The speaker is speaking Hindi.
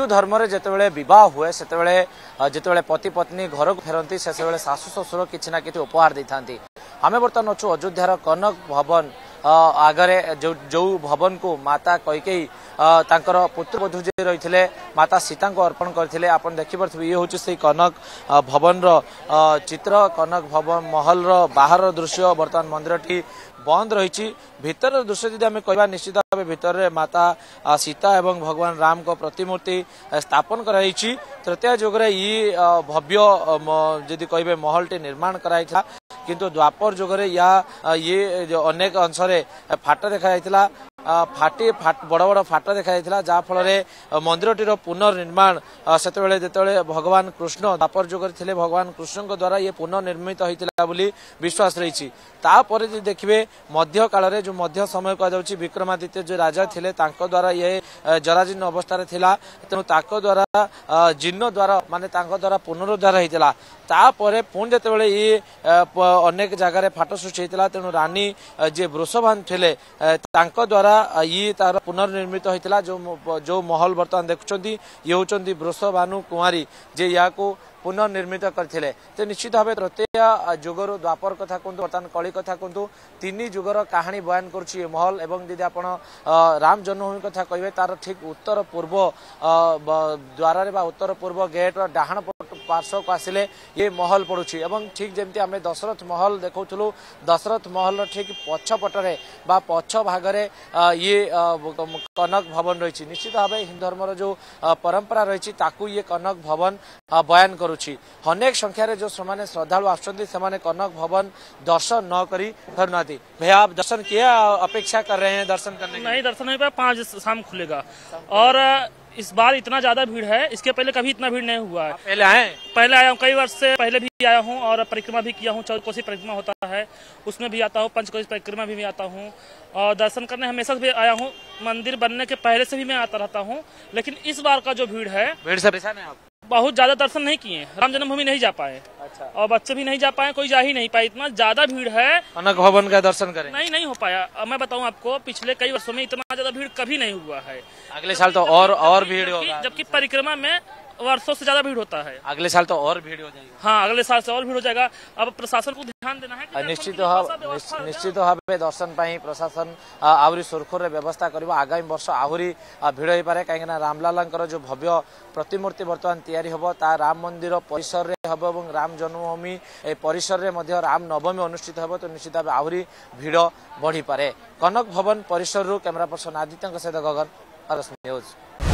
हिंदू धर्म रे जेतेबेले विवाह हुए सेतेबेले जेतेबेले पति पत्नी घर को फेरती से सासु ससुर किछि ना किछि उपहार देथांती। आमे बर्तमान अच्छु अयोध्यार कनक भवन आगरे जो भवन को माता कैकेयी तांकर पुत्रवधू जे रही माता सीता को अर्पण करथिले। आपण देखि परथिबे ये होछि से कनक भवन रो चित्र। कनक भवन महल रो बाहर दृश्य। बर्तमान मंदिर टी बंद रही। भीतर दृश्य जदि आम कहवा निश्चित भाव भीतर माता सीता एवं भगवान राम को प्रतिमूर्ति स्थापन कराई। तृतीय जुगरे ये भव्य जदि कहे महल टी निर्माण कराई किंतु द्वापर जुगरे या ये जो अनेक अंशरे फाट देखा फाटी बड़ बड़ फाट देखा जहाँ फल मंदिर टीर पुनर्निर्माण सेतेबेले जेतेबेले भगवान कृष्ण द्वापर जुगर थे भगवान कृष्ण द्वारा ये पुनर्निर्मित होता बोली विश्वास रही। तापर जो देखिए मध्य काल जो मध्य समय कहुच्छी विक्रमादित्य जो राजा थे द्वारा ये जराजीर्ण अवस्था तेणु द्वारा जीर्ण द्वारा माने द्वारा पुनरुद्धार होता। तापर पुणी जितेबाला ये अनेक जगार फाट सृष्टि होता तेणु रानी जे वृषभानु थे द्वारा ये तार पुनर्निर्मित होता। जो महल बर्तमान देखुं ये होती वृषभानु कुमारी जे या पुनर्निर्मित करथिले। तो निश्चित भाव तृतीय जुगर द्वापर कथा कहतु बर्तमान कली कथा कहतु तीन जुगर कहानी बयान करुच्ची ये महल। एवं यदि आप राम जन्मभूमि कथा कहे तार ठीक उत्तर पूर्व द्वार उत्तर पूर्व गेट डाहाण पार्श्व को आसिले ये महल पड़ुची। एवं ठीक जमती आम दशरथ महल देखुलु दशरथ महल ठीक पछपटे पछ भागरे ये कनक भवन रही। निश्चित भाव हिंदू धर्म जो परंपरा रही ये कनक भवन बयान करुच्ची। अनेक संख्यार जो से श्रद्धालु आसुच्चंती से कनक भवन दर्शन न करी फेरुना। भैया आप दर्शन किया अपेक्षा कर रहे हैं दर्शन करने? नहीं, दर्शन नहीं पाया। 5 शाम खुलेगा और इस बार इतना ज्यादा भीड़ है, इसके पहले कभी इतना भीड़ नहीं हुआ है। पहले आए? पहले आया हूँ, कई वर्ष से पहले भी आया हूँ और परिक्रमा भी किया हूँ। 14 कोसी परिक्रमा होता है उसमें भी आता हूँ, 5 कोसी परिक्रमा भी आता हूँ और दर्शन करने हमेशा भी आया हूँ। मंदिर बनने के पहले से भी मैं आता रहता हूँ, लेकिन इस बार का जो भीड़ है भीड़ से परेशान है आप? बहुत ज्यादा दर्शन नहीं किए। राम जन्मभूमि नहीं जा पाए। अच्छा। और बच्चे भी नहीं जा पाए, कोई जा ही नहीं पाए, इतना ज्यादा भीड़ है। कनक भवन का दर्शन करें? नहीं हो पाया। अब मैं बताऊं आपको, पिछले कई वर्षों में इतना ज्यादा भीड़ कभी नहीं हुआ है। अगले साल तो और भीड़ होगा, जबकि परिक्रमा में वर्षों से ज्यादा भीड़ होता है। अगले साल तो और भीड़ हो जाएगी। हाँ, अगले साल से और भीड़ हो जाएगा। अब प्रशासन को ध्यान देना है। निश्चित भाव दर्शन पाई प्रशासन आहरी सुरखुर व्यवस्था कर आगामी वर्ष आहरी भीड़ हो पारे। कहीं रामलाल जो भव्य प्रतिमूर्ति बर्तमान तैयारी हम राम मंदिर परिसर में हम और राम जन्मभूमि परिसर में राम नवमी अनुष्ठित हो। तो निश्चित भाव आहरी भीड़ बढ़ी पारे। कनक भवन परिसर कैमरा पर्सन आदित्य सहित गगन, अर्गस न्यूज।